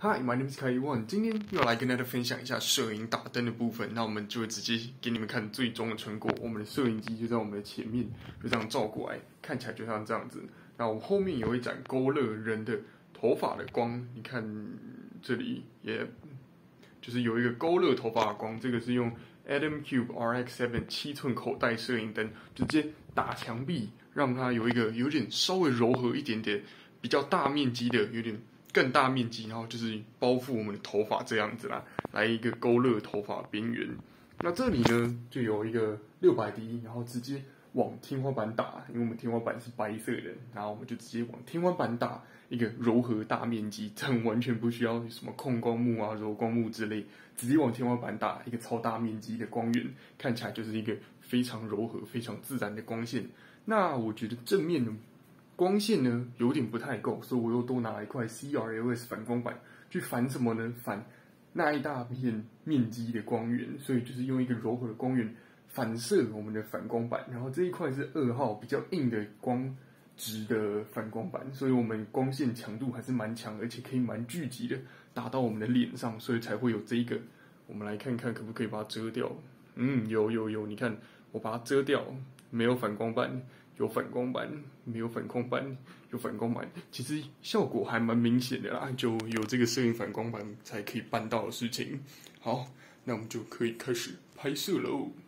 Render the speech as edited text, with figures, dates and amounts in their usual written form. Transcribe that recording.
Hi, my name is Kai One。今天又来跟大家分享一下摄影打灯的部分。那我们就会直接给你们看最终的成果。我们的摄影机就在我们的前面，就这样照过来，看起来就像这样子。那我们后面有一盏勾勒人的头发的光，你看这里也就是有一个勾勒头发的光。这个是用 Adam Cube RX7 7寸口袋摄影灯，直接打墙壁，让它有一个有点稍微柔和一点点，比较大面积的，有点更大面积，然后就是包覆我们的头发这样子啦，来一个勾勒头发边缘。那这里呢，就有一个600D，然后直接往天花板打，因为我们天花板是白色的，然后我们就直接往天花板打一个柔和大面积，这样完全不需要什么控光幕啊、柔光幕之类，直接往天花板打一个超大面积的光源，看起来就是一个非常柔和、非常自然的光线。那我觉得正面呢，光线呢有点不太够，所以我又多拿了一块 CRLS 反光板去反什么呢？反那一大片面积的光源，所以就是用一个柔和的光源反射我们的反光板，然后这一块是2号比较硬的光质的反光板，所以我们光线强度还是蛮强，而且可以蛮聚集的打到我们的脸上，所以才会有这一个。我们来看看可不可以把它遮掉。有，你看我把它遮掉，没有反光板。有反光板，没有反光板，有反光板，其实效果还蛮明显的啦，就有这个摄影反光板才可以办到的事情。好，那我们就可以开始拍摄喽。